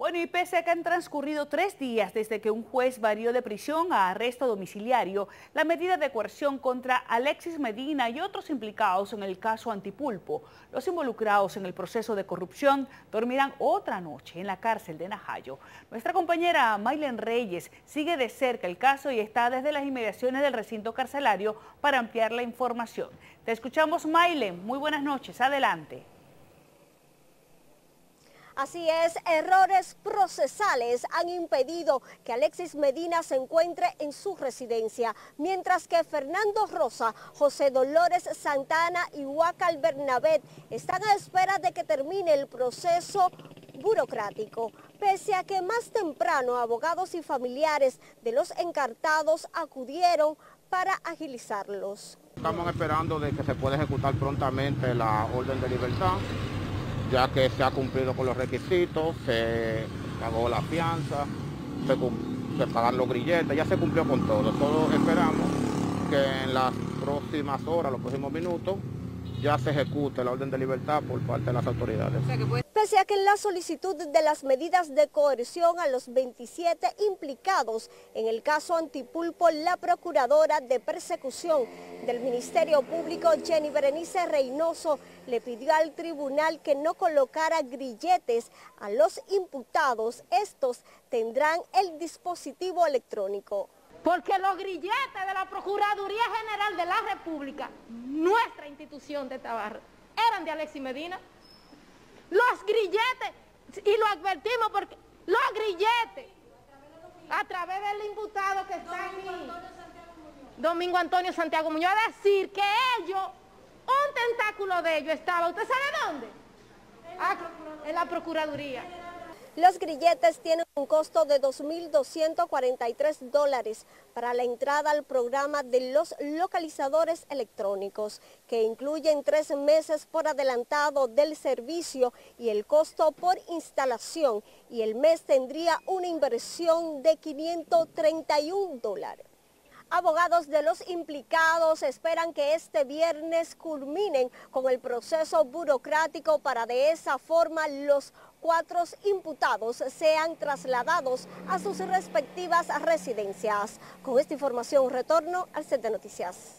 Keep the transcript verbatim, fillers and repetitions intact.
Bueno, y pese a que han transcurrido tres días desde que un juez varió de prisión a arresto domiciliario, la medida de coerción contra Alexis Medina y otros implicados en el caso Antipulpo, los involucrados en el proceso de corrupción, dormirán otra noche en la cárcel de Najayo. Nuestra compañera Maylen Reyes sigue de cerca el caso y está desde las inmediaciones del recinto carcelario para ampliar la información. Te escuchamos, Maylen. Muy buenas noches. Adelante. Así es, errores procesales han impedido que Alexis Medina se encuentre en su residencia, mientras que Fernando Rosa, José Dolores Santana y Huacal Bernabet están a espera de que termine el proceso burocrático, pese a que más temprano abogados y familiares de los encartados acudieron para agilizarlos. Estamos esperando de que se pueda ejecutar prontamente la orden de libertad, ya que se ha cumplido con los requisitos, se pagó la fianza, se, se pagaron los grilletes, ya se cumplió con todo. Todos esperamos que en las próximas horas, los próximos minutos, ya se ejecute la orden de libertad por parte de las autoridades. Pese a que en la solicitud de las medidas de coerción a los veintisiete implicados en el caso Antipulpo, la procuradora de persecución del Ministerio Público, Jenny Berenice Reynoso, le pidió al tribunal que no colocara grilletes a los imputados. Estos tendrán el dispositivo electrónico. Porque los grilletes de la Procuraduría General de la República, nuestra institución de Tabarra, eran de Alexis Medina. Los grilletes, y lo advertimos porque los grilletes, a través del imputado que está aquí, Domingo Antonio Santiago Muñoz, a decir que ellos, un tentáculo de ellos estaba, ¿usted sabe dónde? En la Procuraduría. Los grilletes tienen un costo de dos mil doscientos cuarenta y tres dólares para la entrada al programa de los localizadores electrónicos, que incluyen tres meses por adelantado del servicio y el costo por instalación, y el mes tendría una inversión de quinientos treinta y un dólares. Abogados de los implicados esperan que este viernes culminen con el proceso burocrático para de esa forma los cuatro imputados sean trasladados a sus respectivas residencias. Con esta información retorno al set de noticias.